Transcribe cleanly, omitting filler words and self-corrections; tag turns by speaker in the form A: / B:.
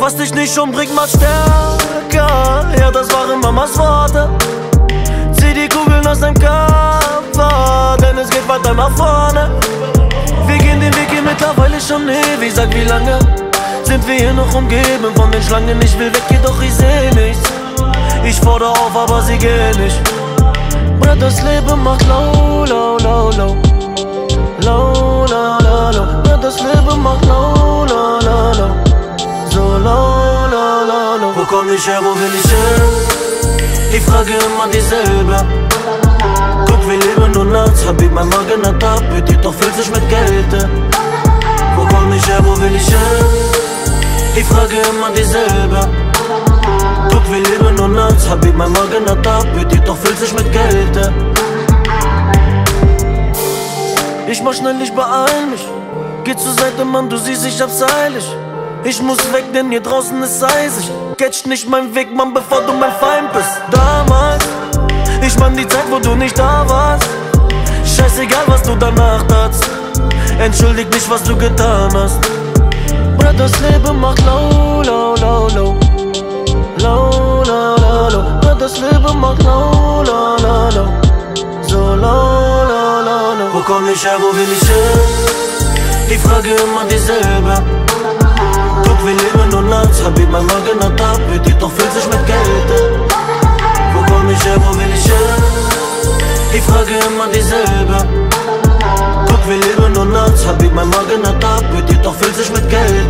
A: Was dich nicht umbringt, macht stärker. Ja, das waren Mamas Worte. Zieh die Kugeln aus deinem Körper, denn es geht weiter nach vorne. Wir gehen den Weg hier mittlerweile schon ewig. Sag, wie lange sind wir hier noch umgeben von den Schlangen? Ich will weg, jedoch ich seh nichts. Ich fordere auf, aber sie gehen nicht. Bruder, das Leben macht low, low, low, low. Low, low, low, low. Bruder, das Leben macht low, low, low, low. So low, low, low, low. Wo komm ich her, wo will ich hin? Ich frage immer dieselbe. Guck, wir leben nur nachts. Habib, mein Magen hat Appetit, doch füllt sich mit Geld. Wo komm ich her, wo will ich hin? Ich frage immer dieselbe. Guck, wir leben nur nachts. Habib, mein Magen hat Appetit, doch füllt sich mit Geld. Ich mach schnell, ich beeil mich. Geh zur Seite, Mann, du siehst, ich hab's eilig. Ich muss weg, denn hier draußen ist eisig. Catch nicht meinen Weg, Mann, bevor du mein Feind bist. Damals, ich meine die Zeit, wo du nicht da warst. Scheißegal, was du danach tatst. Entschuldig nicht, was du getan hast. Bruder, das Leben macht low, low, low, low. Low, low, low, low. Bruder, das Leben macht low, low, low, low. So low, low, low, low. Wo komm ich her, wo will ich hin? Ich frage immer dieselbe. Guck, wir leben nur nachts. Habib, mein Magen hat Appetit, doch füllt sich mit Geld. Wo komm ich her, wo will ich hin? Ich frage immer dieselbe. Guck, wir leben nur nachts. Habib, mein Magen hat Appetit, doch füllt sich mit Geld.